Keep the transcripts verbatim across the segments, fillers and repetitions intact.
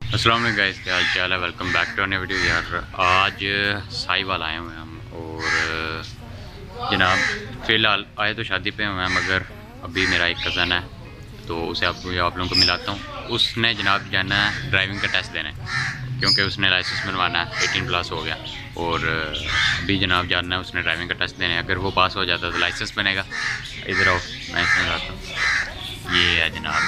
अस्सलाम वालेकुम गाइस, क्या हाल चाल है। Welcome back to new video. यार आज साहिवाल आए हुए हैं हम और जनाब फ़िलहाल आए तो शादी पे हुए हैं, मगर अभी मेरा एक कज़न है तो उसे आपको आप लोगों को मिलाता हूँ। उसने जनाब जाना है ड्राइविंग का टेस्ट देने, क्योंकि उसने लाइसेंस बनवाना है, एटीन प्लस हो गया और अभी जनाब जाना है उसने ड्राइविंग का टेस्ट देने। अगर वो पास हो जाता तो लाइसेंस बनेगा। इधर आओ, मैं इसमें जाता हूँ। ये है जनाब,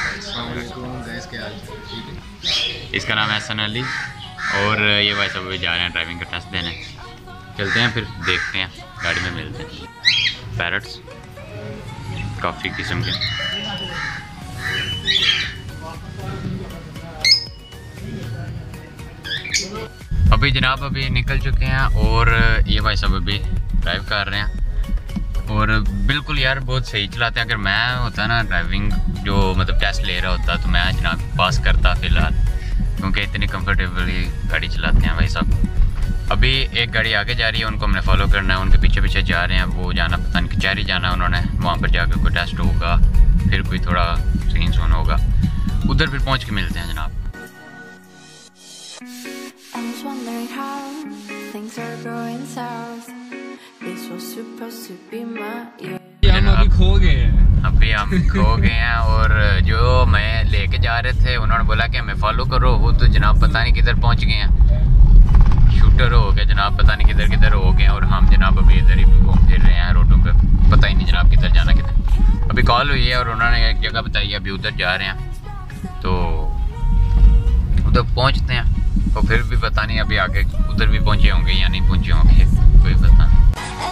इसका नाम है हसन अली और ये भाई साहब भी जा रहे हैं ड्राइविंग का टेस्ट देने। चलते हैं फिर देखते हैं, गाड़ी में मिलते हैं। पैरट्स काफ़ी किस्म के। अभी जनाब अभी निकल चुके हैं और ये भाई साहब अभी ड्राइव कर रहे हैं और बिल्कुल यार बहुत सही चलाते हैं। अगर मैं होता ना ड्राइविंग जो मतलब टेस्ट ले रहा होता तो मैं जनाब पास करता फ़िलहाल, क्योंकि इतनी कंफर्टेबली गाड़ी चलाते हैं भाई साहब। अभी एक गाड़ी आगे जा रही है, उनको हमने फॉलो करना है, उनके पीछे पीछे जा रहे हैं। वो जाना पता नहीं कचहरी जाना है उन्होंने, वहाँ पर जाकर कोई टेस्ट होगा, फिर कोई थोड़ा सीन सुन होगा, उधर फिर पहुँच के मिलते हैं जनाब। हम अभी खो गए हैं अभी हम खो गए हैं और जो मैं लेके जा रहे थे उन्होंने बोला कि हमें फॉलो करो। वो तो जनाब पता नहीं किधर पहुंच गए हैं, शूटर हो गए जनाब, पता नहीं किधर किधर हो गए और हम जनाब अभी इधर ही घूम फिर रहे हैं रोडों पे, पता ही नहीं जनाब किधर जाना किधर। अभी कॉल हुई है और उन्होंने एक जगह बताई, अभी उधर जा रहे हैं तो उधर पहुँचते हैं और फिर भी पता नहीं अभी आगे उधर भी पहुँचे होंगे या नहीं पहुँचे होंगे, कोई पता नहीं।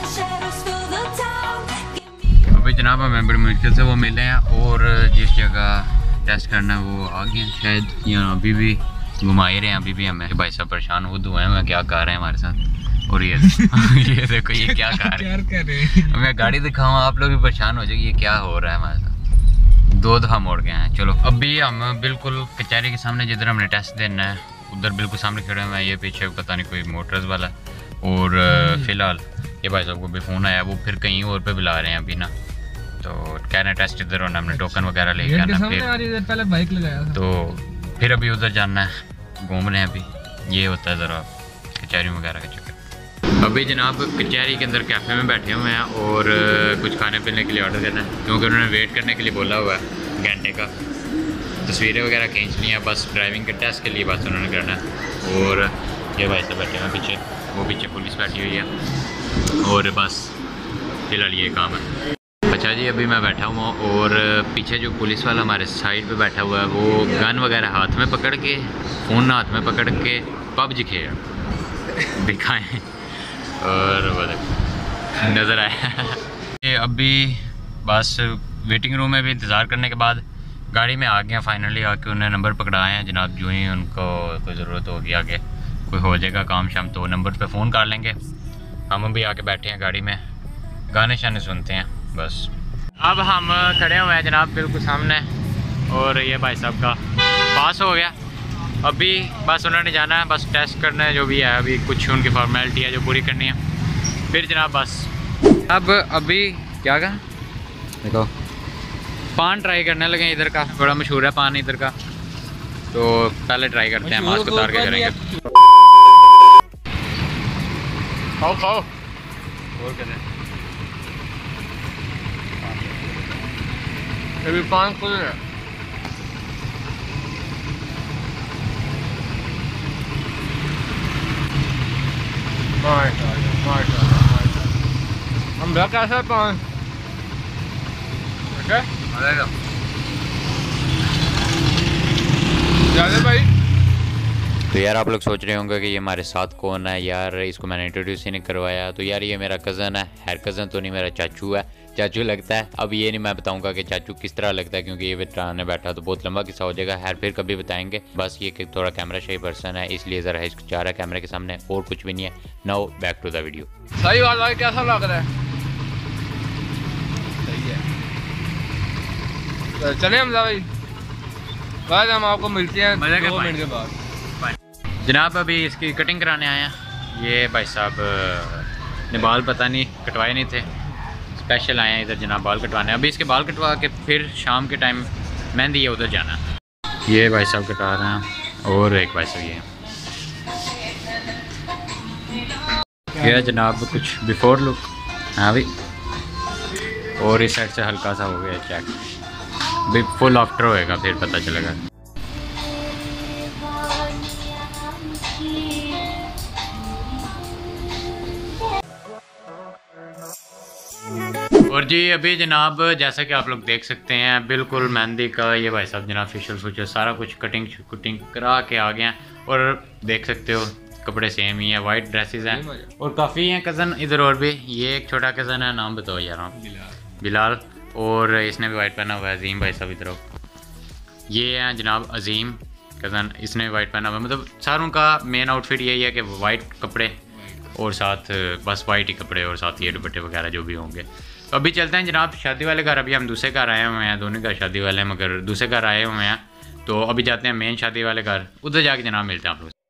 अभी जनाब हमें बड़ी मुश्किल से वो मिले हैं और जिस जगह टेस्ट करना है वो आ गए शायद, या अभी भी घुमा ही रहे हैं। अभी भी हमें भाई साहब परेशान हो हुए हैं, मैं क्या कर रहे हैं हमारे साथ। और ये ये देखो ये क्या कर रहे हैं, मैं गाड़ी दिखाऊँ आप लोग भी परेशान हो जाएगी, ये क्या हो रहा है हमारे साथ। दो दफ़ा मोड़ गए हैं। चलो अभी हम बिल्कुल कचहरी के सामने जिधर हमने टेस्ट देना है उधर बिल्कुल सामने खड़े हुए हैं। ये पीछे पता नहीं कोई मोटर्स वाला और फ़िलहाल ये भाई साहब को भी फ़ोन आया, वो फिर कहीं और पे बुला रहे हैं अभी ना, तो कह रहे हैं टेस्ट इधर होना, हमने टोकन वगैरह लेके आना। फिर पहले बाइक लगाया था तो फिर अभी उधर जाना है, घूम रहे हैं अभी। ये होता है ज़रा कचहरी वगैरह का चक्कर। अभी जनाब कचहरी के अंदर कैफ़े में बैठे हुए हैं और कुछ खाने पीने के लिए ऑर्डर करना है, क्योंकि उन्होंने वेट करने के लिए बोला हुआ है घंटे का। तस्वीरें वगैरह खींचनी है, बस ड्राइविंग के टेस्ट के लिए बस उन्होंने करना है। और ये भाई साहब बैठे हुए पीछे, वो पीछे पुलिस बैठी हुई है और बस फिलहाल ये काम है। अच्छा जी, अभी मैं बैठा हुआ हूँ और पीछे जो पुलिस वाला हमारे साइड पे बैठा हुआ है वो गन वगैरह हाथ में पकड़ के, फ़ोन हाथ में पकड़ के पबजी खेल दिखाएँ और वो नज़र आया। अभी बस वेटिंग रूम में भी इंतज़ार करने के बाद गाड़ी में आ गया फाइनली, आके उन्हें नंबर पकड़ाए हैं जनाब। जो ही उनको कोई ज़रूरत होगी आगे कोई हो जाएगा काम शाम तो नंबर पे फ़ोन कर लेंगे। हम भी आके बैठे हैं गाड़ी में, गाने शाने सुनते हैं बस। अब हम खड़े हुए हैं जनाब बिल्कुल सामने और ये भाई साहब का पास हो गया। अभी बस उन्होंने जाना है, बस टेस्ट करना है जो भी है, अभी कुछ उनकी फॉर्मेलिटी है जो पूरी करनी है, फिर जनाब बस। अब अभी क्या कहा देखो, पान ट्राई करने लगे, इधर का बड़ा मशहूर है पान इधर का, तो पहले ट्राई करते हैं, मास्क उतार के करेंगे। खाओ खाओ और करें अभी पान खुल है। हम कैसा है पान भाई। तो यार आप लोग सोच रहे होंगे कि ये हमारे साथ कौन है यार, इसको मैंने इंट्रोड्यूस ही नहीं करवाया। तो यार ये मेरा कज़न है, हैर कज़न तो नहीं, मेरा चाचू है, चाचू लगता है। अब ये नहीं मैं बताऊंगा कि चाचू किस तरह लगता है, क्योंकि ये बिठाने बैठा तो बहुत लंबा किस्सा हो जाएगा। हैर फिर कभी बताएंगे। बस ये कि थोड़ा कैमरा शाही पर्सन है, इसलिए ज़रा हिचकिचा रहा है कैमरे के सामने, और कुछ भी नहीं है। Now back to the video. सही बात भाई, कैसा लग रहा है? सही है, चले हम भाई, बाद हम आपको मिलते हैं दो मिनट के बाद। जनाब अभी इसकी कटिंग कराने आए हैं। ये भाई साहब ने बाल पता नहीं कटवाए नहीं थे, स्पेशल आए हैं इधर जनाब बाल कटवाने। अभी इसके बाल कटवा के फिर शाम के टाइम मेहंदी है उधर जाना। ये भाई साहब कटा रहे हैं और एक भाई साहब ये क्या जनाब कुछ बिफोर लुक। हाँ भाई, और इस साइड से हल्का सा हो गया चेक, भी फुल आफ्टर होएगा फिर पता चलेगा। और जी अभी जनाब जैसा कि आप लोग देख सकते हैं बिल्कुल मेहंदी का ये भाई साहब जनाब फेशियल फुशियल सारा कुछ कटिंग कुटिंग करा के आ गए हैं। और देख सकते हो कपड़े सेम ही है, वाइट ड्रेसेस हैं और काफ़ी हैं कज़न इधर। और भी ये एक छोटा कज़न है, नाम बताओ यार आप। बिलाल। और इसने भी वाइट पहना हुआ है। अजीम भाई साहब इधर। ये हैं जनाब अजीम कज़न, इसने भी वाइट पहना हुआ है। मतलब सारों का मेन आउटफिट यही है कि वाइट कपड़े और साथ बस वाइट ही कपड़े और साथ ये दुपट्टे वगैरह जो भी होंगे। तो अभी चलते हैं जनाब शादी वाले घर। अभी हम दूसरे घर आए हुए हैं, दोनों घर शादी वाले हैं मगर दूसरे घर आए हुए हैं। तो अभी जाते हैं मेन शादी वाले घर, उधर जाके जनाब मिलते हैं आप लोग।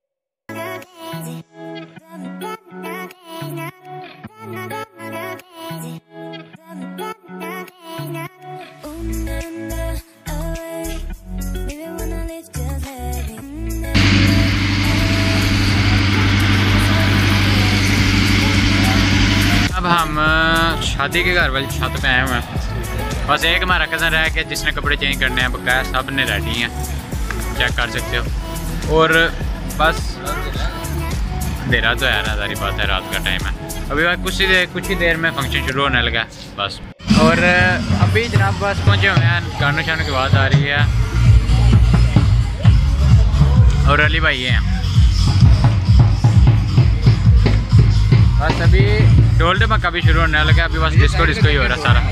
अब हम शादी के घर वाली छत पे आए हुए हैं। बस एक हमारा कज़न रह गया जिसने कपड़े चेंज करने हैं, बकाया सब ने रेडी हैं, चेक कर सकते हो। और बस अंधेरा तो है ना, सारी बात है, रात का टाइम है। अभी बस कुछ ही देर कुछ ही देर में फंक्शन शुरू होने लगा बस। और अभी जनाब बस पहुँचे हुए हैं, गानों शानों की आवाज़ आ रही है। और अली भाई हैं बस। अभी ढोल ढमाका भी शुरू होने लगा, अभी बस डिस्को डिस्को ही हो रहा सारा।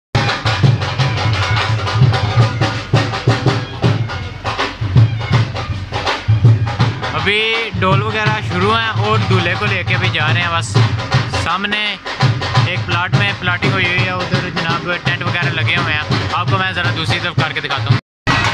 अभी ढोल वगैरह शुरू हैं और दूल्हे को लेके भी जा रहे हैं। बस सामने एक प्लाट में प्लाटिंग हुई हुई है, उधर जनाब टेंट वगैरह लगे हुए हैं। आपको मैं ज़रा दूसरी तरफ करके दिखाता हूँ।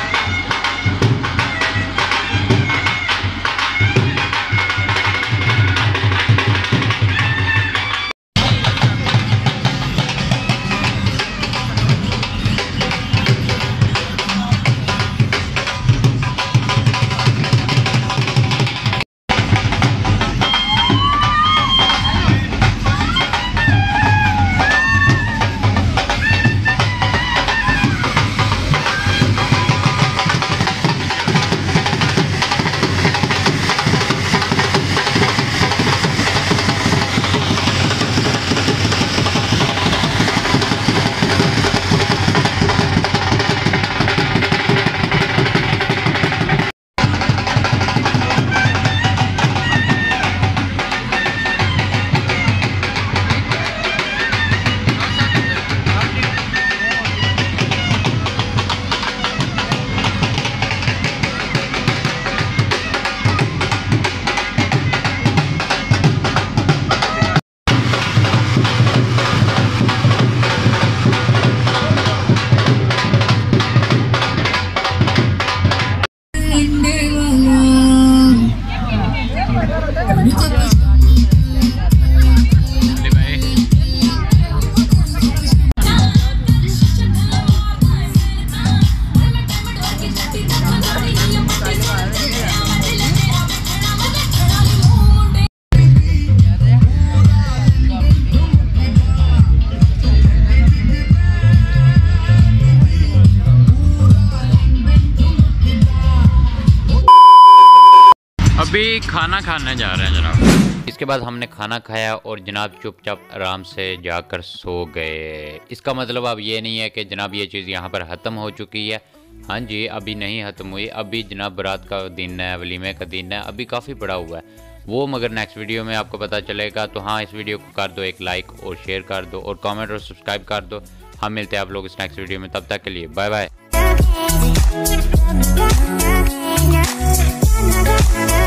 अभी खाना खाने जा रहे हैं जनाब। इसके बाद हमने खाना खाया और जनाब चुपचाप आराम से जाकर सो गए। इसका मतलब अब ये नहीं है कि जनाब ये चीज़ यहाँ पर ख़त्म हो चुकी है। हाँ जी, अभी नहीं ख़त्म हुई। अभी जनाब बारात का दिन है, वलीमे का दिन है, अभी काफ़ी बड़ा हुआ है वो, मगर नेक्स्ट वीडियो में आपको पता चलेगा। तो हाँ, इस वीडियो को कर दो एक लाइक और शेयर कर दो और कमेंट और सब्सक्राइब कर दो। हम मिलते हैं आप लोग इस नेक्स्ट वीडियो में, तब तक के लिए बाय बाय।